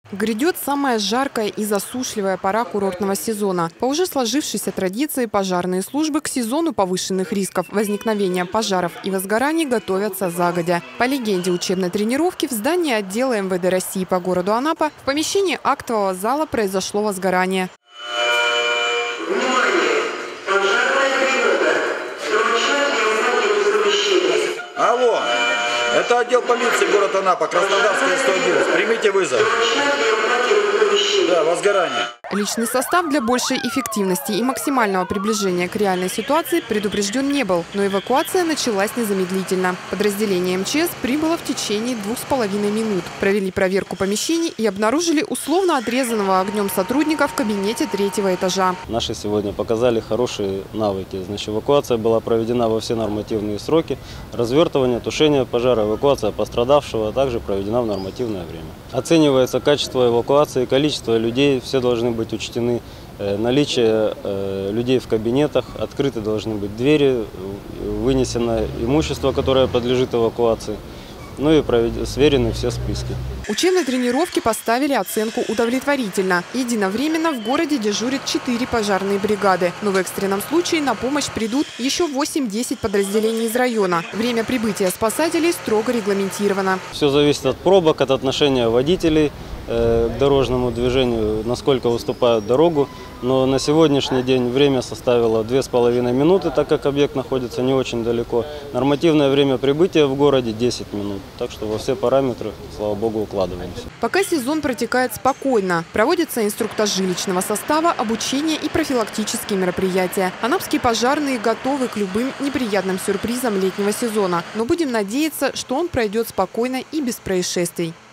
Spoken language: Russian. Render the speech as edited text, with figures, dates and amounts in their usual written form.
Грядет самая жаркая и засушливая пора курортного сезона. По уже сложившейся традиции пожарные службы к сезону повышенных рисков возникновения пожаров и возгораний готовятся загодя. По легенде учебной тренировки в здании отдела МВД России по городу Анапа в помещении актового зала произошло возгорание. Алло, это отдел полиции города Анапа, Краснодарская 111. Примите вызов. Да, возгорание. Личный состав для большей эффективности и максимального приближения к реальной ситуации предупрежден не был, но эвакуация началась незамедлительно. Подразделение МЧС прибыло в течение 2,5 минут. Провели проверку помещений и обнаружили условно отрезанного огнем сотрудника в кабинете 3-го этажа. Наши сегодня показали хорошие навыки. Значит, эвакуация была проведена во все нормативные сроки. Развертывание, тушение пожара, эвакуация пострадавшего также проведена в нормативное время. Оценивается качество эвакуации, количество людей, все должны быть учтены, наличие людей в кабинетах, открыты должны быть двери, вынесено имущество, которое подлежит эвакуации, ну и сверены все списки. Учебной тренировке поставили оценку удовлетворительно. Единовременно в городе дежурят 4 пожарные бригады. Но в экстренном случае на помощь придут еще 8-10 подразделений из района. Время прибытия спасателей строго регламентировано. Все зависит от пробок, от отношения водителей к дорожному движению, насколько уступают дорогу. Но на сегодняшний день время составило 2,5 минуты, так как объект находится не очень далеко. Нормативное время прибытия в городе 10 минут. Так что во все параметры, слава богу, укладываемся. Пока сезон протекает спокойно. Проводятся инструктажи личного состава, обучение и профилактические мероприятия. Анапские пожарные готовы к любым неприятным сюрпризам летнего сезона. Но будем надеяться, что он пройдет спокойно и без происшествий.